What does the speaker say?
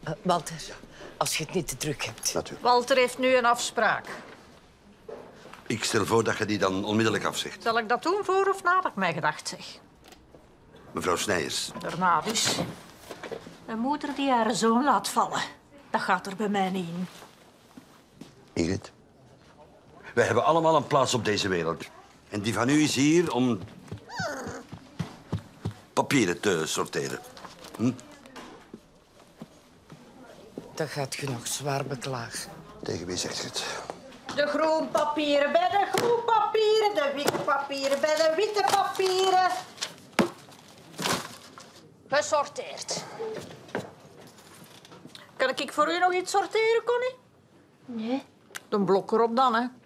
Walter, als je het niet te druk hebt. Natuurlijk. Walter heeft nu een afspraak. Ik stel voor dat je die dan onmiddellijk afzegt. Zal ik dat doen voor of nadat ik mij gedacht zeg? Mevrouw Snijers. Daarna dus. Een moeder die haar zoon laat vallen. Dat gaat er bij mij niet in. Ingrid. Wij hebben allemaal een plaats op deze wereld. En die van u is hier om papieren te sorteren. Dat gaat je nog zwaar beklagen. Tegen wie zegt je het? De groen papieren bij de groen papieren. De witte papieren bij de witte papieren. Gesorteerd. Kan ik voor u nog iets sorteren, Connie? Nee. Een blok erop dan, hè.